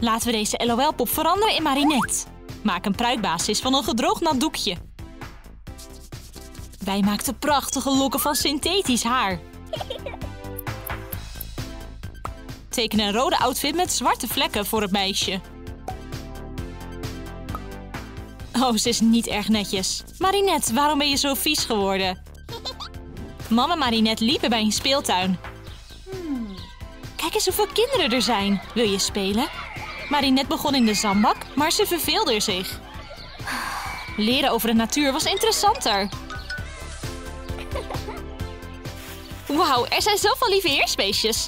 Laten we deze LOL-pop veranderen in Marinette. Maak een pruikbasis van een gedroogd nat doekje. Wij maakten prachtige lokken van synthetisch haar. Teken een rode outfit met zwarte vlekken voor het meisje. Oh, ze is niet erg netjes. Marinette, waarom ben je zo vies geworden? Mama en Marinette liepen bij een speeltuin. Kijk eens hoeveel kinderen er zijn. Wil je spelen? Marinette begon in de zandbak, maar ze verveelde zich. Leren over de natuur was interessanter. Wauw, er zijn zoveel lieve heersbeestjes.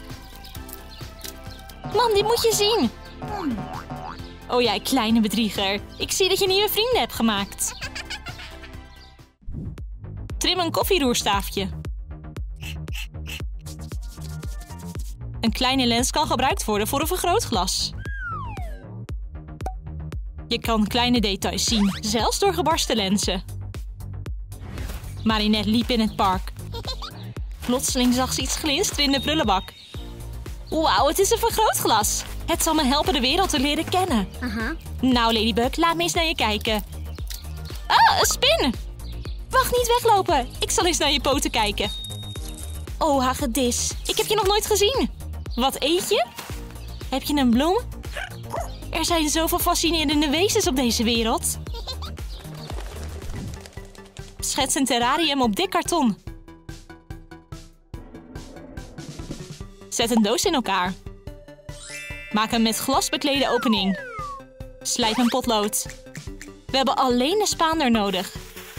Mam, dit moet je zien. Oh jij kleine bedrieger. Ik zie dat je nieuwe vrienden hebt gemaakt. Trim een koffieroerstaafje. Een kleine lens kan gebruikt worden voor een vergrootglas. Je kan kleine details zien, zelfs door gebarsten lenzen. Marinette liep in het park. Plotseling zag ze iets glinsteren in de prullenbak. Wauw, het is een vergrootglas. Het zal me helpen de wereld te leren kennen. Nou, Ladybug, laat me eens naar je kijken. Ah, een spin! Wacht, niet weglopen. Ik zal eens naar je poten kijken. Oh, hagedis. Ik heb je nog nooit gezien. Wat eet je? Heb je een bloem? Er zijn zoveel fascinerende wezens op deze wereld. Schets een terrarium op dik karton. Zet een doos in elkaar. Maak een met glas beklede opening. Slijp een potlood. We hebben alleen de spaander nodig.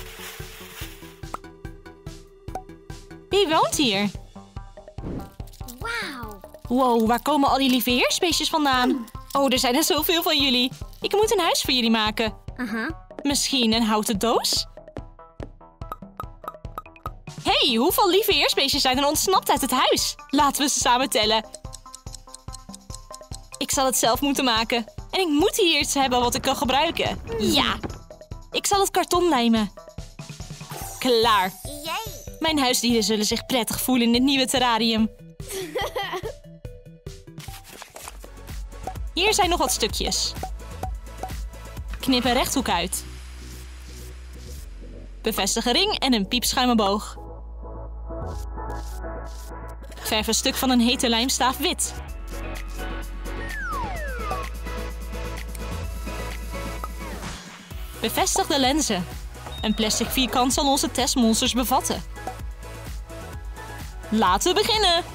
Wie woont hier? Wow, waar komen al die lieve heersbeestjes vandaan? Oh, er zijn er zoveel van jullie. Ik moet een huis voor jullie maken. Misschien een houten doos? Hey, hoeveel lieve heersbeestjes zijn er ontsnapt uit het huis? Laten we ze samen tellen. Ik zal het zelf moeten maken. En ik moet hier iets hebben wat ik kan gebruiken. Ja! Ik zal het karton lijmen. Klaar. Mijn huisdieren zullen zich prettig voelen in dit nieuwe terrarium. Hier zijn nog wat stukjes. Knip een rechthoek uit. Bevestig een ring en een piepschuime boog. Verf een stuk van een hete lijmstaaf wit. Bevestig de lenzen. Een plastic vierkant zal onze testmonsters bevatten. Laten we beginnen.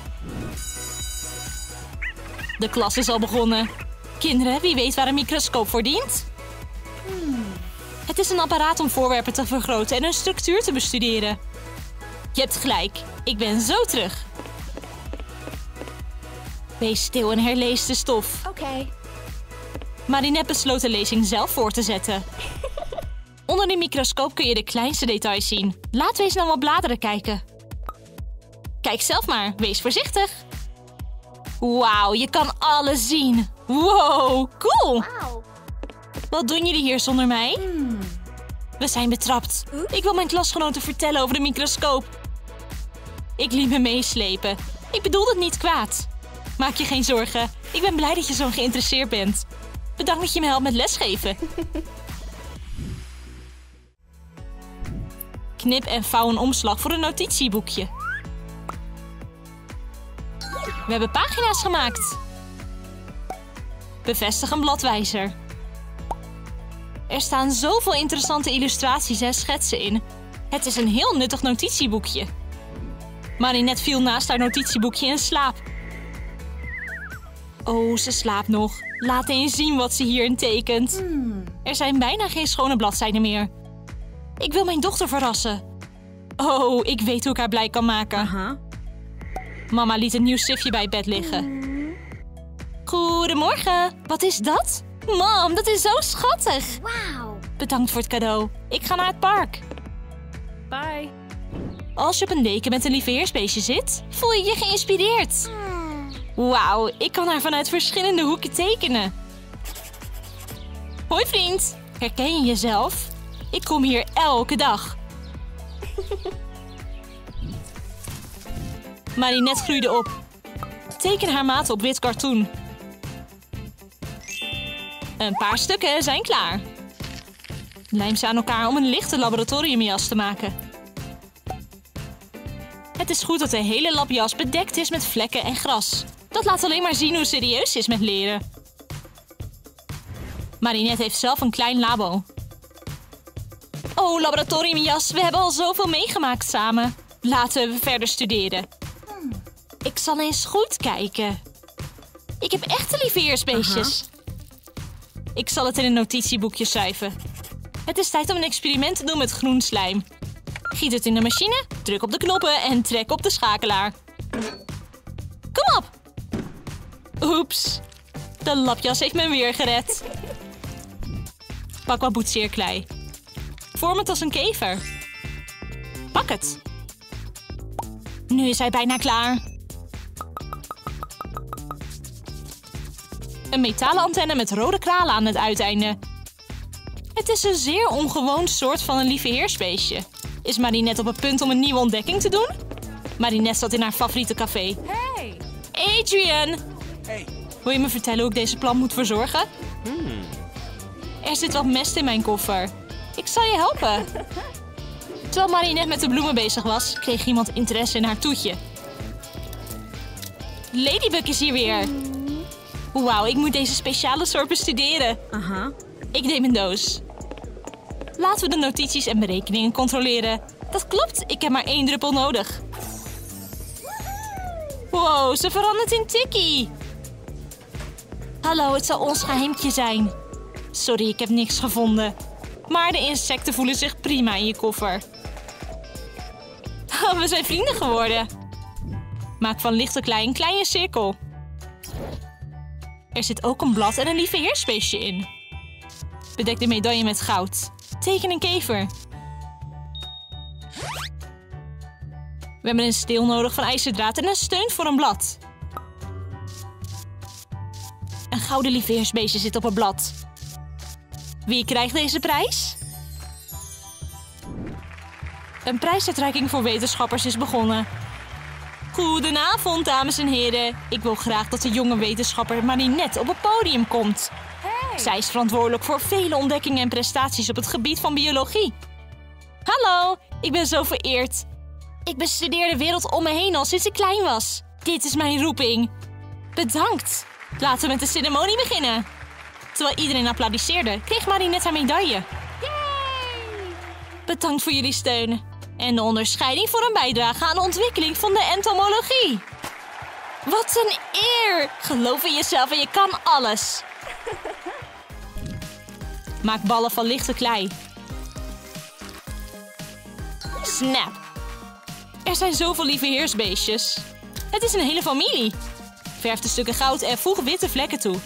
De klas is al begonnen. Kinderen, wie weet waar een microscoop voor dient? Het is een apparaat om voorwerpen te vergroten en hun structuur te bestuderen. Je hebt gelijk. Ik ben zo terug. Wees stil en herlees de stof. Marinette besloot de lezing zelf voor te zetten. Onder de microscoop kun je de kleinste details zien. Laten we eens naar wat bladeren kijken. Kijk zelf maar. Wees voorzichtig. Wauw, je kan alles zien. Wow, cool. Wat doen jullie hier zonder mij? We zijn betrapt. Ik wil mijn klasgenoten vertellen over de microscoop. Ik liet me meeslepen. Ik bedoel het niet kwaad. Maak je geen zorgen. Ik ben blij dat je zo geïnteresseerd bent. Bedankt dat je me helpt met lesgeven. Knip en vouw een omslag voor een notitieboekje. We hebben pagina's gemaakt. Bevestig een bladwijzer. Er staan zoveel interessante illustraties en schetsen in. Het is een heel nuttig notitieboekje. Marinette viel naast haar notitieboekje in slaap. Oh, ze slaapt nog. Laat eens zien wat ze hierin tekent. Er zijn bijna geen schone bladzijden meer. Ik wil mijn dochter verrassen. Oh, ik weet hoe ik haar blij kan maken. Mama liet een nieuw stiftje bij het bed liggen. Goedemorgen. Wat is dat? Mam, dat is zo schattig. Bedankt voor het cadeau. Ik ga naar het park. Bye. Als je op een deken met een lieve heersbeestje zit, voel je je geïnspireerd. Wauw, ik kan haar vanuit verschillende hoeken tekenen. Hoi vriend, herken je jezelf? Ik kom hier elke dag. Marinette groeide op. Teken haar maat op wit karton. Een paar stukken zijn klaar. Lijm ze aan elkaar om een lichte laboratoriumjas te maken. Het is goed dat de hele labjas bedekt is met vlekken en gras. Dat laat alleen maar zien hoe serieus ze is met leren. Marinette heeft zelf een klein labo. Oh, laboratoriumjas, we hebben al zoveel meegemaakt samen. Laten we verder studeren. Ik zal eens goed kijken. Ik heb echte lieveheersbeestjes. Ik zal het in een notitieboekje schrijven. Het is tijd om een experiment te doen met groen slijm. Giet het in de machine, druk op de knoppen en trek op de schakelaar. Kom op! Oeps, de lapjas heeft me weer gered. Pak wat boetseerklei. Vorm het als een kever. Pak het. Nu is hij bijna klaar. Een metalen antenne met rode kralen aan het uiteinde. Het is een zeer ongewoon soort van een lieveheersbeestje. Is Marinette op het punt om een nieuwe ontdekking te doen? Marinette zat in haar favoriete café. Hey! Adrian! Hey. Wil je me vertellen hoe ik deze plant moet verzorgen? Er zit wat mest in mijn koffer. Ik zal je helpen. Terwijl Marinette met de bloemen bezig was, kreeg iemand interesse in haar toetje. Ladybug is hier weer. Wauw, ik moet deze speciale soort bestuderen. Ik neem een doos. Laten we de notities en berekeningen controleren. Dat klopt, ik heb maar 1 druppel nodig. Wow, ze verandert in Tikkie. Hallo, het zal ons geheimtje zijn. Sorry, ik heb niks gevonden. Maar de insecten voelen zich prima in je koffer. We zijn vrienden geworden. Maak van lichte klei een kleine cirkel. Er zit ook een blad en een lieveheersbeestje in. Bedek de medaille met goud. Teken een kever. We hebben een steel nodig van ijzerdraad en een steun voor een blad. Een gouden lieveheersbeestje zit op het blad. Wie krijgt deze prijs? Een prijsuitreiking voor wetenschappers is begonnen. Goedenavond, dames en heren. Ik wil graag dat de jonge wetenschapper Marinette op het podium komt. Hey! Zij is verantwoordelijk voor vele ontdekkingen en prestaties op het gebied van biologie. Hallo, ik ben zo vereerd. Ik bestudeer de wereld om me heen al sinds ik klein was. Dit is mijn roeping. Bedankt. Laten we met de ceremonie beginnen. Terwijl iedereen applaudisseerde, kreeg Marinette haar medaille. Yay! Bedankt voor jullie steun. En de onderscheiding voor een bijdrage aan de ontwikkeling van de entomologie. Wat een eer! Geloof in jezelf en je kan alles. Maak ballen van lichte klei. Snap. Er zijn zoveel lieveheersbeestjes. Het is een hele familie. Verf de stukken goud en voeg witte vlekken toe.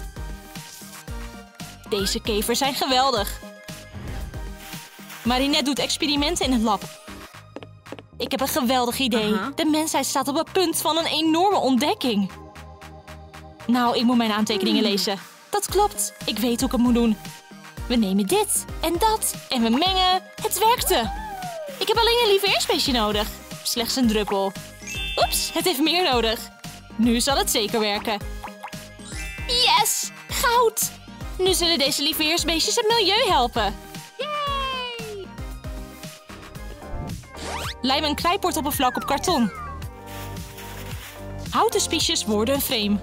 Deze kevers zijn geweldig. Marinette doet experimenten in het lab. Ik heb een geweldig idee. De mensheid staat op het punt van een enorme ontdekking. Nou, ik moet mijn aantekeningen lezen. Dat klopt. Ik weet hoe ik het moet doen. We nemen dit en dat en we mengen. Het werkte. Ik heb alleen een lieveheersbeestje nodig. Slechts een druppel. Oeps, het heeft meer nodig. Nu zal het zeker werken. Yes! Goud! Nu zullen deze lieveheersbeestjes het milieu helpen. Yay! Lijm een kleiportoppervlak op karton. Houten spiesjes worden een frame.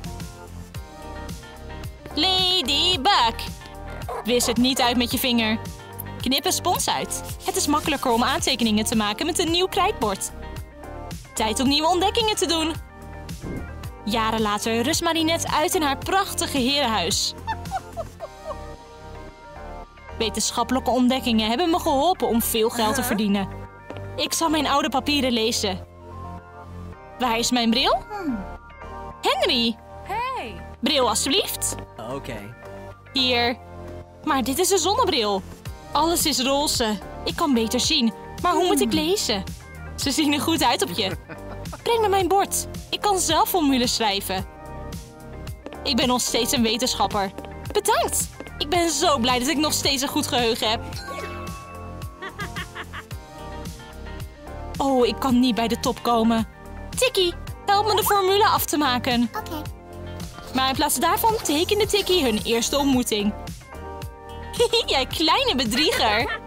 Ladybug! Wis het niet uit met je vinger. Knip een spons uit. Het is makkelijker om aantekeningen te maken met een nieuw krijtbord. Tijd om nieuwe ontdekkingen te doen. Jaren later rust Marinette uit in haar prachtige herenhuis. Wetenschappelijke ontdekkingen hebben me geholpen om veel geld te verdienen. Ik zal mijn oude papieren lezen. Waar is mijn bril? Henry! Hey! Bril alstublieft. Oké. Hier. Maar dit is een zonnebril. Alles is roze. Ik kan beter zien. Maar hoe moet ik lezen? Ze zien er goed uit op je. Breng me mijn bord. Ik kan zelf formules schrijven. Ik ben nog steeds een wetenschapper. Bedankt. Ik ben zo blij dat ik nog steeds een goed geheugen heb. Oh, ik kan niet bij de top komen. Tikkie, help me de formule af te maken. Oké. Maar in plaats daarvan tekende Tikkie hun eerste ontmoeting. Jij kleine bedrieger.